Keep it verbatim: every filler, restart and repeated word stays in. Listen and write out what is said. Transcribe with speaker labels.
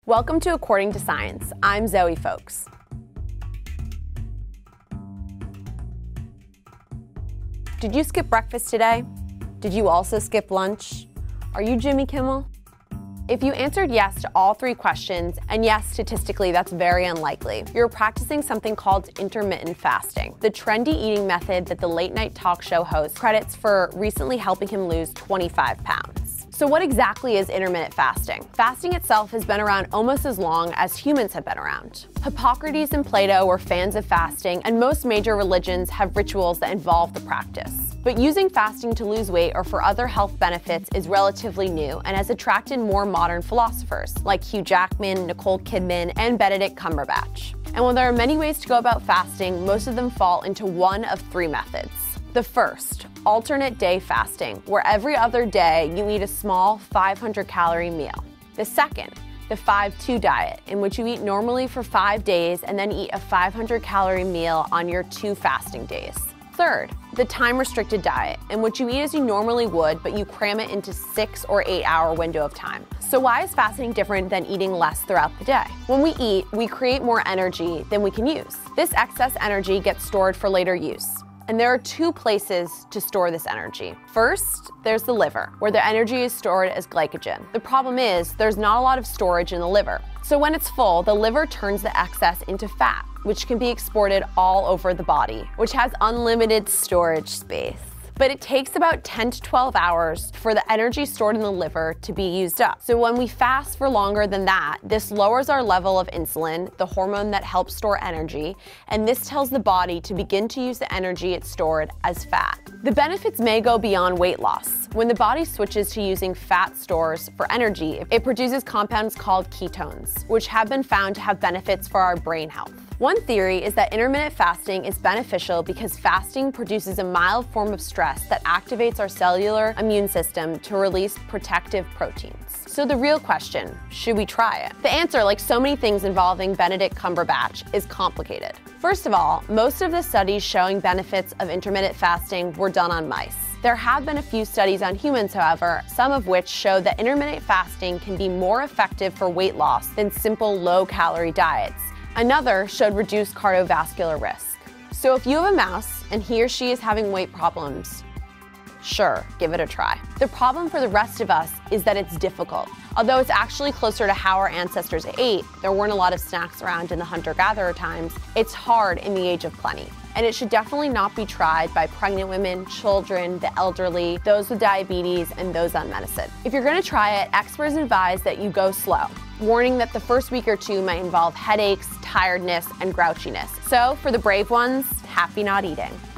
Speaker 1: Welcome to According to Science. I'm Zoe Folks. Did you skip breakfast today? Did you also skip lunch? Are you Jimmy Kimmel? If you answered yes to all three questions, and yes, statistically, that's very unlikely, you're practicing something called intermittent fasting, the trendy eating method that the late-night talk show host credits for recently helping him lose twenty-five pounds. So what exactly is intermittent fasting? Fasting itself has been around almost as long as humans have been around. Hippocrates and Plato were fans of fasting, and most major religions have rituals that involve the practice. But using fasting to lose weight or for other health benefits is relatively new and has attracted more modern philosophers like Hugh Jackman, Nicole Kidman, and Benedict Cumberbatch. And while there are many ways to go about fasting, most of them fall into one of three methods. The first, alternate day fasting, where every other day you eat a small five hundred calorie meal. The second, the five two diet, in which you eat normally for five days and then eat a five hundred calorie meal on your two fasting days. Third, the time-restricted diet, in which you eat as you normally would, but you cram it into six or eight hour window of time. So why is fasting different than eating less throughout the day? When we eat, we create more energy than we can use. This excess energy gets stored for later use. And there are two places to store this energy. First, there's the liver, where the energy is stored as glycogen. The problem is, there's not a lot of storage in the liver. So when it's full, the liver turns the excess into fat, which can be exported all over the body, which has unlimited storage space. But it takes about ten to twelve hours for the energy stored in the liver to be used up. So when we fast for longer than that, this lowers our level of insulin, the hormone that helps store energy, and this tells the body to begin to use the energy it stored as fat. The benefits may go beyond weight loss. When the body switches to using fat stores for energy, it produces compounds called ketones, which have been found to have benefits for our brain health. One theory is that intermittent fasting is beneficial because fasting produces a mild form of stress that activates our cellular immune system to release protective proteins. So the real question, should we try it? The answer, like so many things involving Benedict Cumberbatch, is complicated. First of all, most of the studies showing benefits of intermittent fasting were done on mice. There have been a few studies on humans, however, some of which show that intermittent fasting can be more effective for weight loss than simple low-calorie diets. Another showed reduced cardiovascular risk. So if you have a mouse and he or she is having weight problems, sure, give it a try. The problem for the rest of us is that it's difficult. Although it's actually closer to how our ancestors ate, there weren't a lot of snacks around in the hunter-gatherer times, it's hard in the age of plenty. And it should definitely not be tried by pregnant women, children, the elderly, those with diabetes, and those on medicine. If you're gonna try it, experts advise that you go slow, warning that the first week or two might involve headaches, tiredness, and grouchiness. So for the brave ones, happy not eating.